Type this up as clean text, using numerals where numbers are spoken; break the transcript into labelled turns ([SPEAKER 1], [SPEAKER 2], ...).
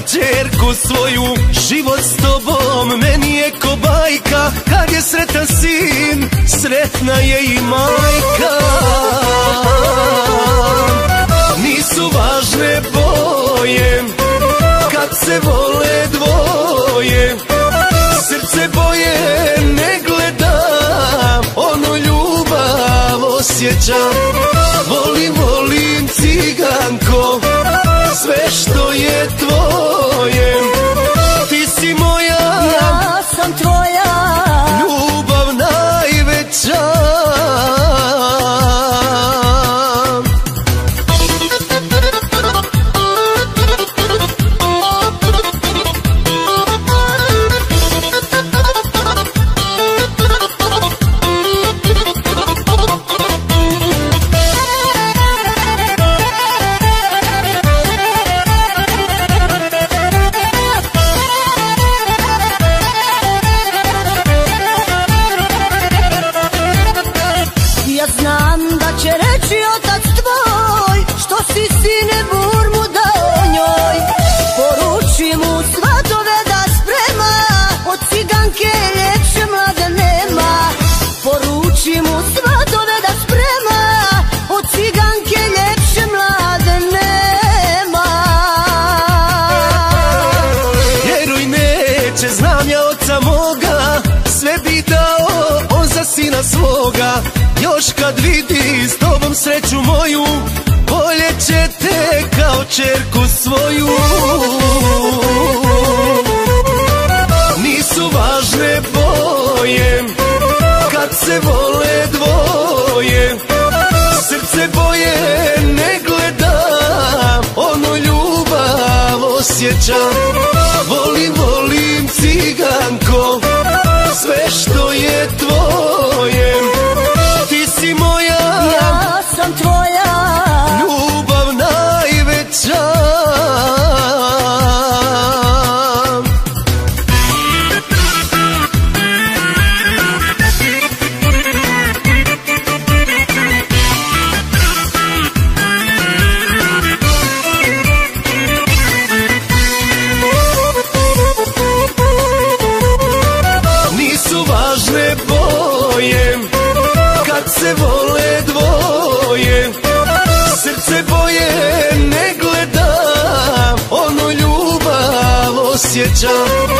[SPEAKER 1] kćerku svoju, život s tobom meni je ko bajka. Kad je sretan sin, sretna je i majka. Nisu važne boje kad se vole dvoje, srce boje ne gleda, ono ljubav osjeća. Volim, volim ciganko, sve što je tvoje. Ti si moja,
[SPEAKER 2] ja sam tvoja,
[SPEAKER 1] ljubav najveća.
[SPEAKER 2] ja znam da će reći otac tvoj, što si sine burmu dao njoj. Poruči mu svatove da sprema, od ciganke ljepše mlade nema. Poruči mu svatove da sprema, od ciganke ljepše mlade nema.
[SPEAKER 1] Vjeruj, neće, znam ja oca moga, sve bi dao on za sina svoga. Još kad vidi s tobom sreću moju, bolje će te kao kćerku svoju. Nisu važne boje kad se vole dvoje, srce boje ne gleda, ono ljubav osjeća. Volim, volim ciganko, sve što je tvoje. Ti si moja,
[SPEAKER 2] ja sam tvoja,
[SPEAKER 1] ljubav najveća. Nisu važne boje kad se vole dvoje, srce boje ne gleda, ono ljubav osjeća.